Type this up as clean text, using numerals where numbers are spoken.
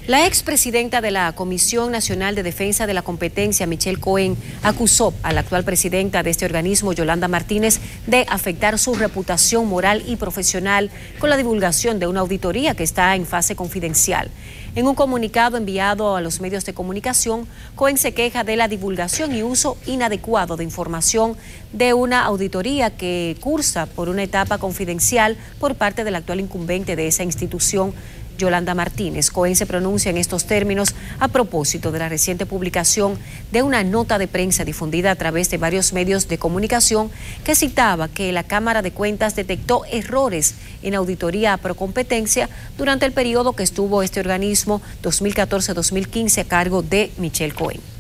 La expresidenta de la Comisión Nacional de Defensa de la Competencia, Michelle Cohen, acusó a la actual presidenta de este organismo, Yolanda Martínez, de afectar su reputación moral y profesional con la divulgación de una auditoría que está en fase confidencial. En un comunicado enviado a los medios de comunicación, Cohen se queja de la divulgación y uso inadecuado de información de una auditoría que cursa por una etapa confidencial por parte del actual incumbente de esa institución, Yolanda Martínez. Cohen se pronuncia en estos términos a propósito de la reciente publicación de una nota de prensa difundida a través de varios medios de comunicación que citaba que la Cámara de Cuentas detectó errores en auditoría pro competencia durante el periodo que estuvo este organismo 2014-2015 a cargo de Michelle Cohen.